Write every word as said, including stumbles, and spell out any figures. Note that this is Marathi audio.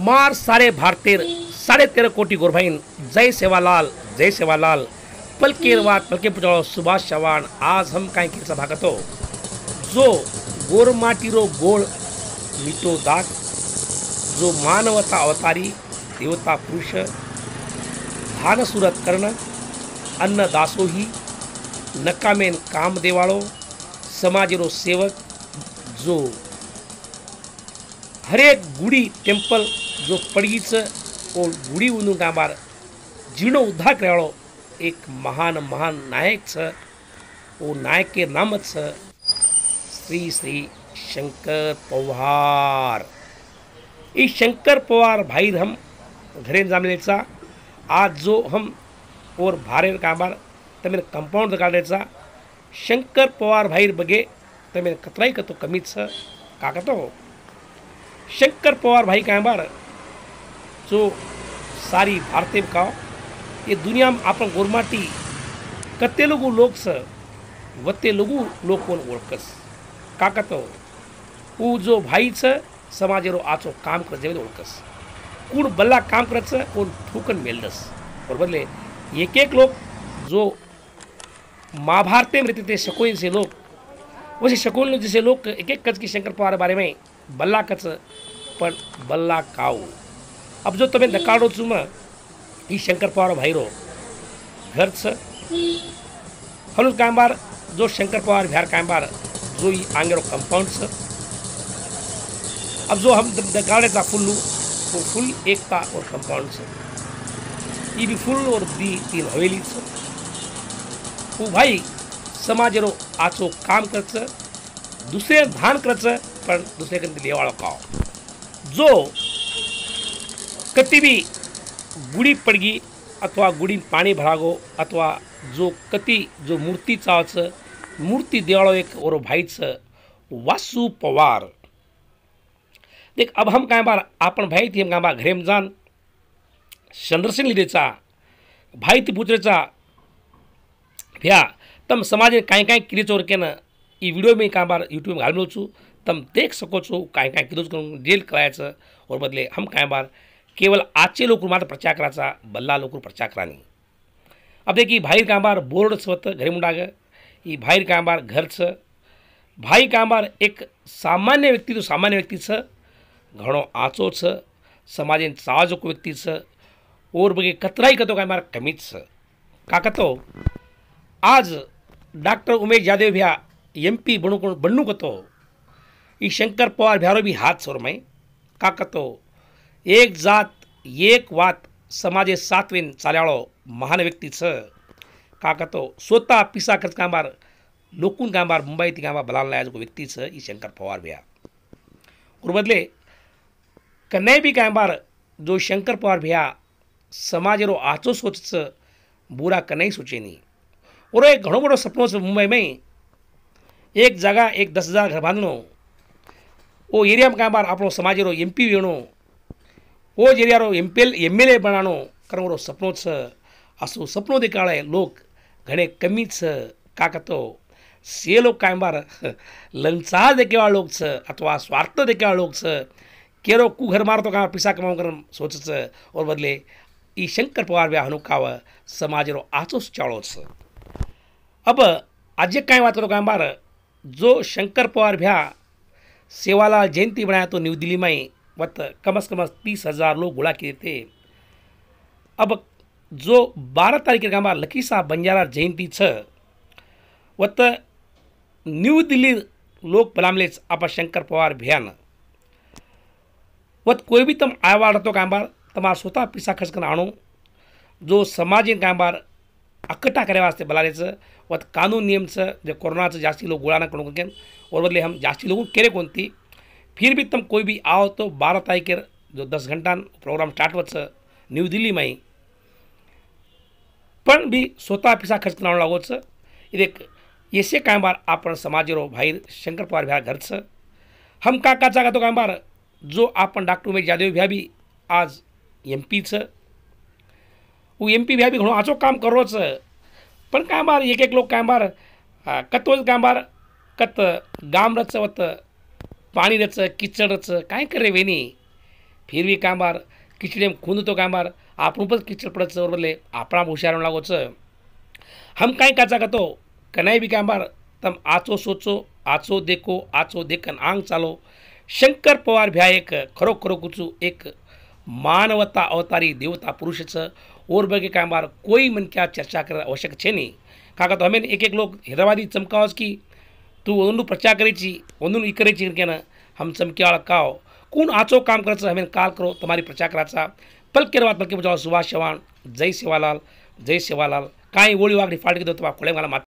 मार सारे भारतीय साढ़े तेरह कोटी गोरभाईन जय सेवालाल जय सेवालाल पलकेर वात पलके पुचाओ सुभाष चव्हाण आज हम काय की सभा करतो जो गोरमाटीरो गोळ मिटो दाग जो मानवता अवतारी देवता पुरुष भान सुरत कर्ण अन्न दासोही नकामेन काम देवाळो समाजरो सेवक जो हरेक गुडी टेम्पल जो पडगीचं ओ गुडी उंदून कामार जीणो उद्धार कराळो एक महान महान नायक छ ओ नायक के नाम छ श्री श्री शंकर पवार। इस शंकर पवार भाई हम घरे जामलेचा आज जो हम और भारे कामार तमें कंपाउंड काढायचा शंकर पवार भाई बगे तमें कतराई कतो कमीच छ का कतो शंकर पवार भाई कामार जो सारी भारतीय का ये दुनिया में आपण गोरमाटी कते लोगों लोग स वते लोगों लोग कोण ओळखस का कतो उ जो भाई छ समाजेरो आचो काम कर जेवे ओळखस कोण बल्ला काम करत छ कोण ठोकन मेलदस और बदले एक एक लोग जो महाभारत में रहते थे शकोन से लोग वैसे शकोन लोग जैसे लोग एक एक कच की शंकर पवार बारे में बल्ला कच पण बल्ला काऊ अब जो तुम्हें नकाड़ो चुम ई शंकर पवार भाईरो घर छ हलो कामबार जो शंकर पवार बिहार कामबार जो ई आंगेरो कंपाउंड छ अब जो हम नकाड़े था फुल्लू वो फुल एकता और कंपाउंड छ ई भी फुल और दी तीन हवेली छ वो भाई समाजेरो आचो काम करच दुसरे धान करच पण दुसरे कंदी लेवाळो काव जो कति भी गुड़ी पड़गी अथवा गुड़ी पानी भरागो अथवा जो कति जो मूर्ति चावच मूर्ति देवाळो एक और भाई छ वासु पवार। देख अब हम काय बार आपण भाई थी हम काय बार घरे में जान चंद्रसेन लिदेचा भाई थी पूछरेचा भ्या तम समाज काय काय किरी चोर के न ई वीडियो में काय बार यूट्यूब में घाललो छु तम देख सको छो काय काय किदोच करून जेल करायचं और बदले हम काय बार केवल आजचे लोक मात्र प्रचार करायचा बल्ला लोक प्रचार करानी। अब देखिए भाई काय बार बोर्ड स्वत घरे मुंडाग ई भाई काय बार घर छ भाई काय बार एक सामान्य व्यक्ति तो सामान्य व्यक्ति छ घणो आचो छ समाजेन साजक व्यक्ति छ और बगे कतराई कतो काय बार कमीच छ का कतो आज डॉक्टर उमेश यादव भ्या एमपी बनू बनू कतो ई शंकर पवार भ्यारो भी हाथ सोर में का कतो एक जात एक वात समाजे सातवेन चाल्याळो महान व्यक्ती छ का कतो स्वतः पिसा खर्च कामार लोकून कामार मुंबई ती कामार बलान लाया जो व्यक्ती छ ई शंकर पवार भ्या और बदले कन्ने भी कामार जो शंकर पवार भ्या समाजेरो आचो सोच छ बुरा कन्ने सोचे नहीं और एक घणो बड़ो सपनो छ मुंबई में एक जगह एक दस हजार घर बांधनो वो एरिया में कामार आपणो समाजेरो एमपी वेणो वो एरियारो एमपीएल एमएलए बनाणो करवरो सपनो छ असो सपनो देखाड़े लोग घणे कमी छ का कतो से लोग कायमार लंचार देखेवा लोग छ अथवा स्वार्थ देखेवा लोग छ केरो कु घर मारतो का पिसा कमाऊ कर सोच छ और बदले ई शंकर पवार व्या हनुकाव समाजेरो आचो चाळो छ। अब आज काय बात करो कायमार जो शंकर पवार भ्या सेवालाल जयंती बनाया तो न्यू दिल्ली में वत कम से कम तीस हजार लोग गुड़ा किए थे। अब जो बारह तारीख के गाँव लकी साहब बंजारा जयंती छ वत न्यू दिल्ली लोग पलामले आप शंकर पवार भ्यान वत कोई भी तम आया तो कामबार तमारा स्वतः पिसा खर्च कर आणो जो समाज कामबार अकट्ठा करे वास्ते बलारे छ वत कानून नियम छ जो कोरोना से जास्ती लोग गुड़ा ना करो के और बदले हम जास्ती लोगों केरे कोणती फिर भी तुम कोई भी आओ तो बारह तारीख के जो दस घंटा प्रोग्राम स्टार्ट वच न्यू दिल्ली में पण भी स्वतः पिसा खर्च करना लागो छ एक ऐसे काय बार आपण समाजेरो भाई शंकर पवार भ्या घर छ हम का का चागा तो काय बार जो आपण डॉक्टर उमेश यादव भ्या भी आज एमपी छ वो एमपी भ्या भी घणो आचो काम करो छ पण काय बार एक एक लोग काय बार कतो काय बार कत गाम रच वत पाणी रच किचड रच काय करे वेनी फिर भी કાં બાર કિચડીમ ખૂંદ તો કાં બાર આપણું પણ કિચડ પડે છે બદલે આપણા હોશિયાર લાગો છે हम કાંઈ કાચા કતો કનાઈ બી કાં બાર તમ આચો સોચો આચો દેખો આચો દેખન આંગ ચાલો शंकर पवार भ्या एक खरो खरो कुचू एक मानवता अवतारी देवता पुरुष छ और बगे कां बार कोई मन क्या चर्चा कर आवश्यक छे नहीं काका तो हमें एक एक लोग हैदराबादी चमकावस की तू ओनू प्रचार करी छी ओनू ई करे छी के ना हम चमक्याळ काव कोण आचो काम करच हमें काल करो तुम्हारी प्रचार कराचा पलकेर वात पलके बजाव सुभाष चव्हाण जय सेवालाल जय सेवालाल काई ओळी वागडी फाटकी दो तो खोळे मला